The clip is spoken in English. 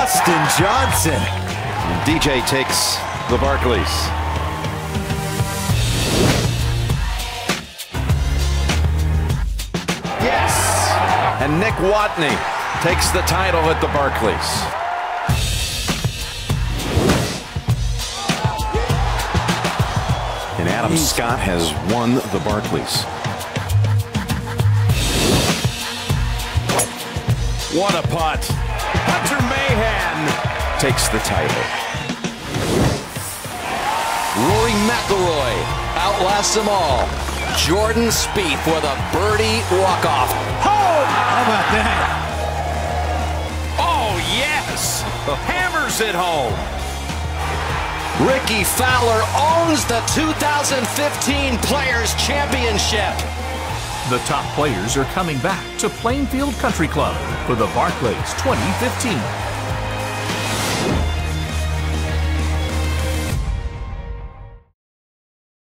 Dustin Johnson. And DJ takes the Barclays. Yes! And Nick Watney takes the title at the Barclays. And Adam Scott has won the Barclays. What a putt. Hunter Mahan takes the title. Rory McIlroy outlasts them all. Jordan Spieth for the birdie walk-off. Home! How about that? Oh, yes! Hammers it home. Ricky Fowler owns the 2015 Players Championship. The top players are coming back to Plainfield Country Club for the Barclays 2015.